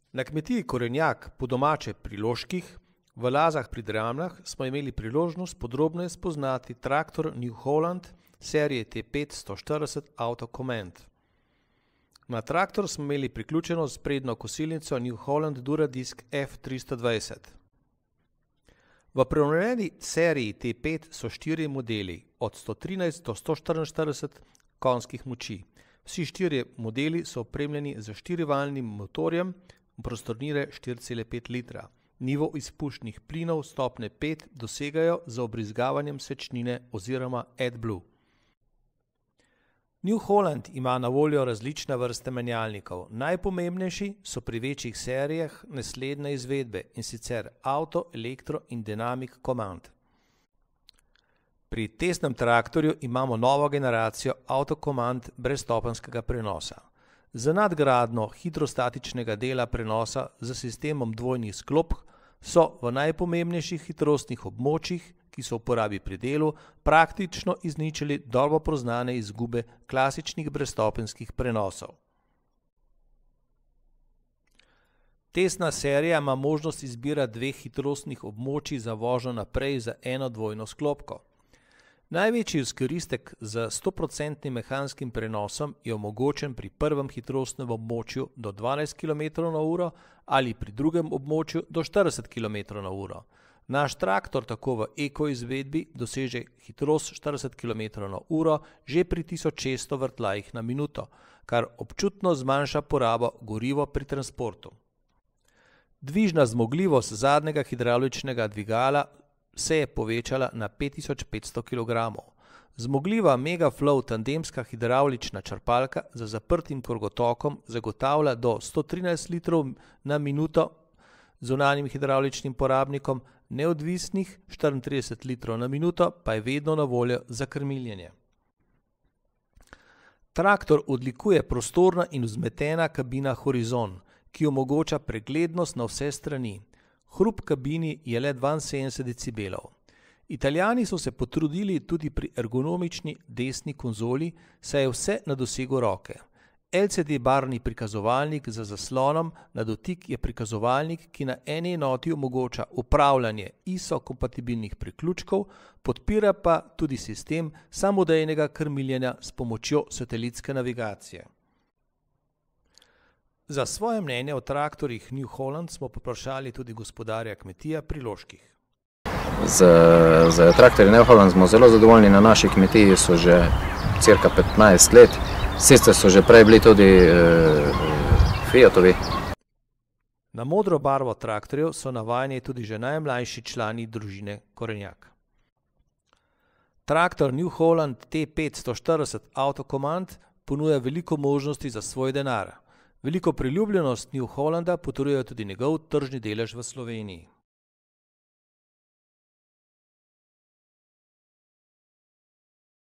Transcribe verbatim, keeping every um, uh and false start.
Na kmetiji Korenjak, po domače pri Loških, v Lazah pri Dramljah, smo imeli priložnost podrobneje spoznati traktor New Holland serije T pet sto štirideset Auto Command. Na traktor smo imeli priključeno sprednjo kosilnico New Holland Duradisk F tristo dvajset. V prenovljeni seriji T pet so štirje modeli, od sto trinajst do sto štiriinštirideset konjskih moči. Vsi štirje modeli so opremljeni z štirivaljnim motorjem prostornine štiri cela pet litra. Nivo izpušnih plinov stopnje pet dosegajo z obrizgavanjem sečnine oziroma AdBlue. New Holland ima na voljo različne vrste menjalnikov. Najpomembnejši so pri večjih serijah naslednje izvedbe, in sicer Auto, Elektro in Dynamic Command. Pri testnem traktorju imamo novo generacijo Auto Command brezstopenjskega prenosa. Z nadgradnjo hidrostatičnega dela prenosa z sistemom dvojnih sklopk so v najpomembnejših hitrostnih območjih, ki so v uporabi pri delu, praktično izničili dobro poznane izgube klasičnih brezstopenjskih prenosov. Testna serija ima možnost izbira dveh hitrostnih območij za vožnjo naprej za eno dvojno sklopko. Največji izkoristek z stoprocentnim mehanskim prenosom je omogočen pri prvem hitrostnem območju do dvanajst kilometrov na uro ali pri drugem območju do štirideset kilometrov na uro. Naš traktor tako v eko izvedbi doseže hitrost štirideset kilometrov na uro že pri tisoč šeststo vrtljajih na minuto, kar občutno zmanjša porabo goriva pri transportu. Dvižna zmogljivost zadnjega hidravličnega dvigala se je povečala na pet tisoč petsto kilogramov. Zmogljiva Megaflow tandemska hidravlična črpalka z zaprtim krogotokom zagotavlja do sto trinajst litrov na minuto zunanjim hidravličnim porabnikom, neodvisnih štiriintrideset litrov na minuto pa je vedno na voljo za krmiljenje. Traktor odlikuje prostorna in vzmetena kabina Horizon, ki omogoča preglednost na vse strani. Hrup kabini je le dvainsedemdeset decibelov. Italijani so se potrudili tudi pri ergonomični desni konzoli, saj je vse na dosegu roke. L C D barvni prikazovalnik z zaslonom na dotik je prikazovalnik, ki na eni enoti omogoča upravljanje I S O-kompatibilnih priključkov, podpira pa tudi sistem samodejnega krmiljenja s pomočjo satelitske navigacije. Za svoje mnenje o traktorjih New Holland smo poprašali tudi gospodarja kmetije pri Loških. Z, z traktorji New Holland smo zelo zadovoljni, na naši kmetiji so že cirka petnajst let, sicer so že prej bili tudi e, Fiatovi. Na modro barvo traktorjev so navajeni tudi že najmlajši člani družine Korenjak. Traktor New Holland T pet sto štirideset Auto Command ponuja veliko možnosti za svoj denar. Veliko priljubljenost New Hollanda potrjuje tudi njegov tržni delež v Sloveniji.